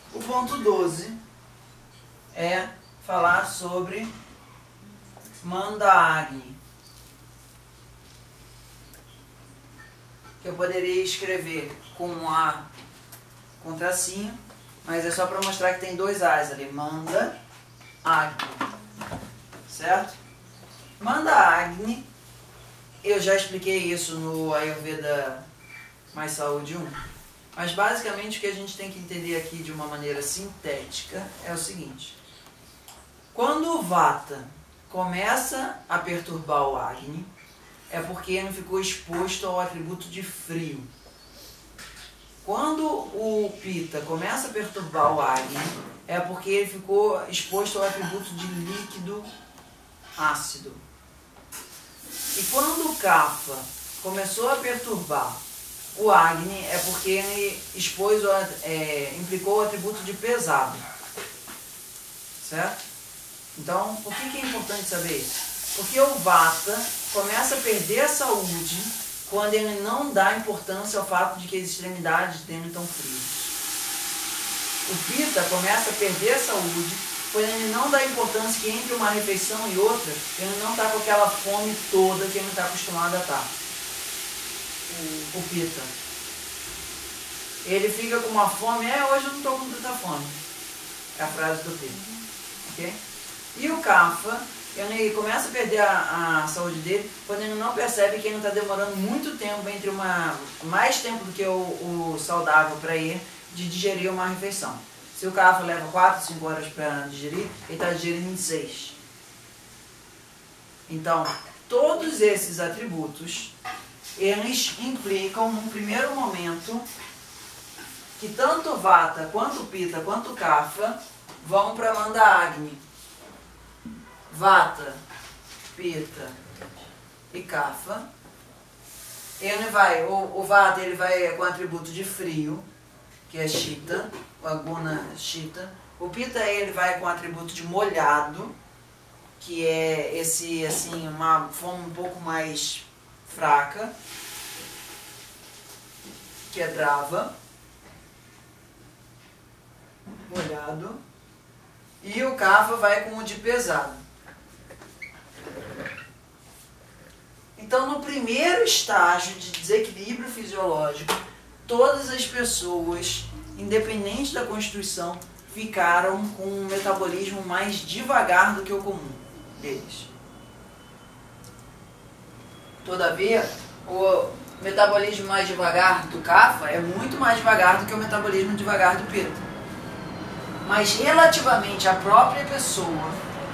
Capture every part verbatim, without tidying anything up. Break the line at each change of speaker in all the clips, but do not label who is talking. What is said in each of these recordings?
O ponto doze é falar sobre Manda Agni, que eu poderia escrever com um A com tracinho, mas é só para mostrar que tem dois A's ali. Manda Agni, certo? Manda Agni, eu já expliquei isso no Ayurveda Mais Saúde um, mas basicamente o que a gente tem que entender aqui de uma maneira sintética é o seguinte: quando o Vata começa a perturbar o Agni, é porque ele ficou exposto ao atributo de frio. Quando o Pitta começa a perturbar o Agni, é porque ele ficou exposto ao atributo de líquido ácido. E quando o Kapha começou a perturbar o Agni, é porque ele expôs, é, implicou o atributo de pesado. Certo? Então, por que, que é importante saber isso? Porque o Vata começa a perder a saúde quando ele não dá importância ao fato de que as extremidades dele estão frias. O Pitta começa a perder a saúde quando ele não dá importância que entre uma refeição e outra, ele não está com aquela fome toda que ele está acostumado a estar. O, o Pitta. Ele fica com uma fome, é, hoje eu não estou com tanta fome. É a frase do Pitta. Ok? E o Kapha, ele começa a perder a, a saúde dele quando ele não percebe que ele está demorando muito tempo, entre uma, mais tempo do que o, o saudável para ele, de digerir uma refeição. Se o Kapha leva quatro, cinco horas para digerir, ele está digerindo em seis. Então, todos esses atributos, eles implicam, num primeiro momento, que tanto o Vata, quanto o Pitta, quanto o Kapha vão para Manda Agni. Vata, Pitta e Kapha. Ele vai, o, o Vata ele vai com o atributo de frio, que é Shita, o Aguna Shita. O Pitta ele vai com o atributo de molhado, que é esse assim, uma fome um pouco mais fraca, que é Drava, molhado. E o Kapha vai com o de pesado. Então, no primeiro estágio de desequilíbrio fisiológico, todas as pessoas, independente da constituição, ficaram com um metabolismo mais devagar do que o comum deles. Todavia, o metabolismo mais devagar do Kapha é muito mais devagar do que o metabolismo devagar do Pitta. Mas relativamente à própria pessoa,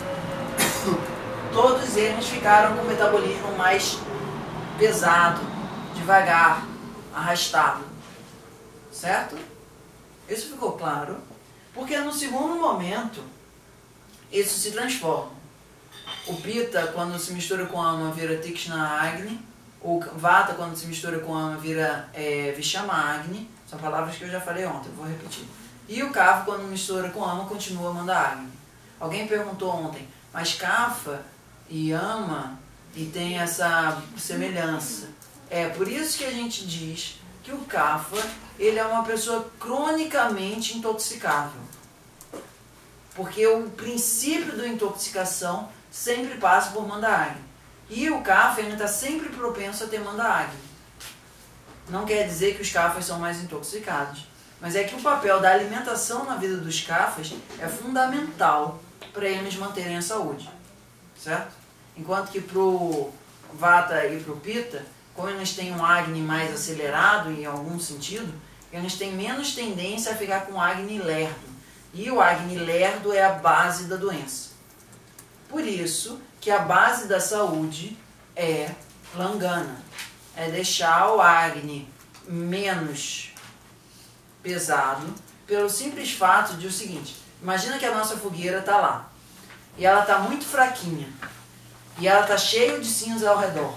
todos eles ficaram com o metabolismo mais pesado, devagar, arrastado. Certo? Isso ficou claro? Porque no segundo momento, isso se transforma. O Pitta, quando se mistura com a Ama, vira Tikshna Agni. O Vata, quando se mistura com a Ama, vira é, Vishama Agni. São palavras que eu já falei ontem, vou repetir. E o Kapha, quando mistura com Ama, continua Manda Agni. Alguém perguntou ontem, mas Kapha e Ama e tem essa semelhança. É por isso que a gente diz que o Kapha ele é uma pessoa cronicamente intoxicável. Porque o princípio da intoxicação sempre passa por Manda Agni. E o Kapha está sempre propenso a ter Manda Agni. Não quer dizer que os Kaphas são mais intoxicados. Mas é que o papel da alimentação na vida dos Kaphas é fundamental para eles manterem a saúde. Certo? Enquanto que para o Vata e para o Pitta, como eles têm um Agni mais acelerado em algum sentido, eles têm menos tendência a ficar com o Agni lerdo. E o Agni lerdo é a base da doença. Por isso que a base da saúde é Langana. É deixar o Agni menos pesado, pelo simples fato de o seguinte: imagina que a nossa fogueira está lá, e ela está muito fraquinha, e ela está cheia de cinza ao redor.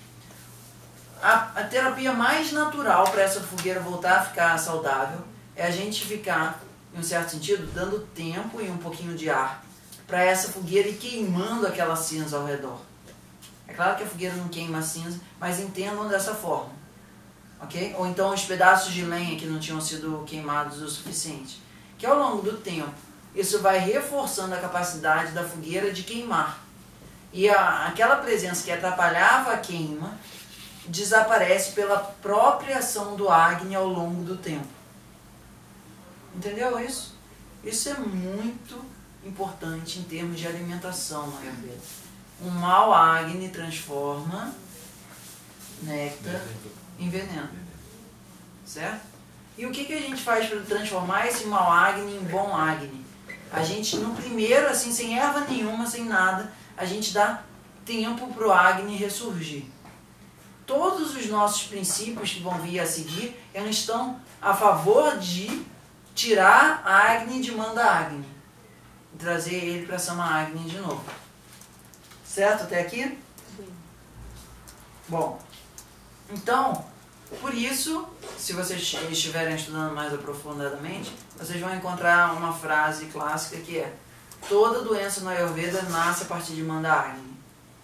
A, a terapia mais natural para essa fogueira voltar a ficar saudável é a gente ficar, em um certo sentido, dando tempo e um pouquinho de ar para essa fogueira ir queimando aquela cinza ao redor. É claro que a fogueira não queima a cinza, mas entendam dessa forma. Okay? Ou então os pedaços de lenha que não tinham sido queimados o suficiente. que ao longo do tempo isso vai reforçando a capacidade da fogueira de queimar. E a, aquela presença que atrapalhava a queima desaparece pela própria ação do Agni ao longo do tempo. Entendeu isso? Isso é muito importante em termos de alimentação no Ayurveda. Um mau Agni transforma néctar em veneno. Certo? E o que, que a gente faz para transformar esse mau Agni em bom Agni? A gente, no primeiro, assim, sem erva nenhuma, sem nada, a gente dá tempo para o Agni ressurgir. Todos os nossos princípios que vão vir a seguir, eles estão a favor de tirar Agni de Manda Agni. E trazer ele para Sama Agni de novo. Certo até aqui? Sim. Bom, então, por isso, se vocês estiverem estudando mais aprofundadamente, vocês vão encontrar uma frase clássica que é: toda doença no Ayurveda nasce a partir de Manda Agni.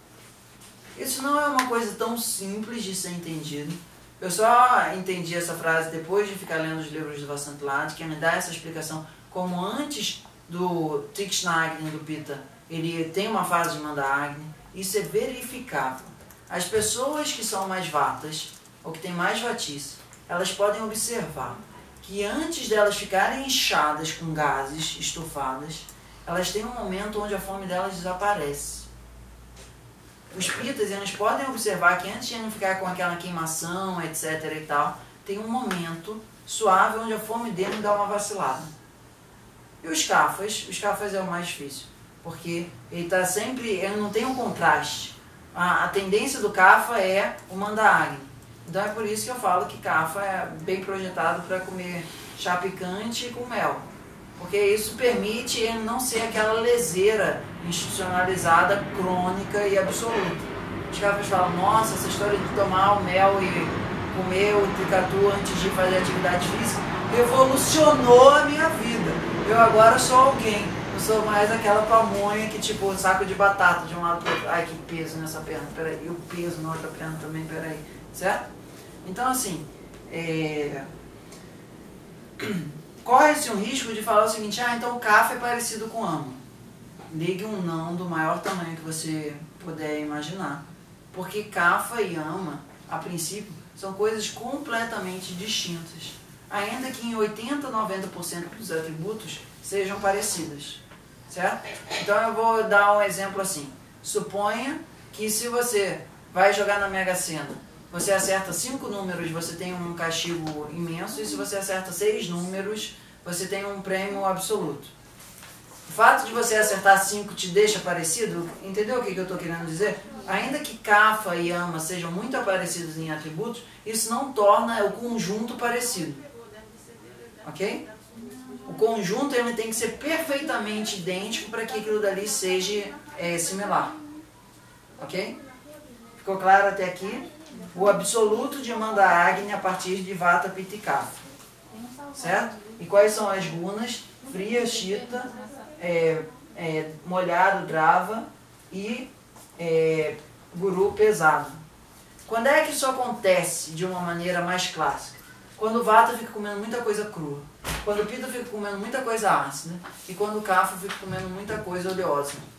Isso não é uma coisa tão simples de ser entendido. Eu só entendi essa frase depois de ficar lendo os livros do Vasant Lad, que me dá essa explicação, como antes do Tikshna Agni, do Pitta, ele tem uma fase de Manda Agni. Isso é verificável. As pessoas que são mais vatas, ou que têm mais vatice, elas podem observar que antes delas ficarem inchadas com gases, estufadas, elas têm um momento onde a fome delas desaparece. Os pitas, eles podem observar que antes de não ficar com aquela queimação, etc e tal, tem um momento suave onde a fome dele dá uma vacilada. E os Kaphas, os Kaphas é o mais difícil, porque ele está sempre, ele não tem um contraste. A, a tendência do Kapha é o Manda Agni. Então é por isso que eu falo que Kapha é bem projetado para comer chá picante com mel. Porque isso permite ele não ser aquela leseira institucionalizada, crônica e absoluta. Os Kaphas falam: nossa, essa história de tomar o mel e comer o tricatu antes de fazer atividade física revolucionou a minha vida. Eu agora sou alguém. Eu sou mais aquela pamonha que, tipo, um saco de batata de um lado para outro. Ai, que peso nessa perna, peraí. E o peso na outra perna também, peraí. Certo? Então, assim, é... corre-se um risco de falar o seguinte: ah, então o Kapha é parecido com Ama. Ligue um não do maior tamanho que você puder imaginar. Porque Kapha e Ama, a princípio, são coisas completamente distintas. Ainda que em oitenta, noventa por cento dos atributos sejam parecidas. Certo? Então eu vou dar um exemplo assim. Suponha que se você vai jogar na Mega Sena, você acerta cinco números, você tem um castigo imenso, e se você acerta seis números, você tem um prêmio absoluto. O fato de você acertar cinco te deixa parecido? Entendeu o que eu estou querendo dizer? Ainda que Kapha e Ama sejam muito parecidos em atributos, isso não torna o conjunto parecido. Ok? O conjunto ele tem que ser perfeitamente idêntico para que aquilo dali seja é, similar. Ok? Ficou claro até aqui? O absoluto de Manda Agni a partir de Vata, Pitta e Kapha. Certo? E quais são as gunas? Fria, Shita, é, é, molhado, Drava e é, Guru, pesado. Quando é que isso acontece de uma maneira mais clássica? Quando o Vata fica comendo muita coisa crua. Quando o Pitta fica comendo muita coisa ácida. E quando o Kapha fica comendo muita coisa oleosa.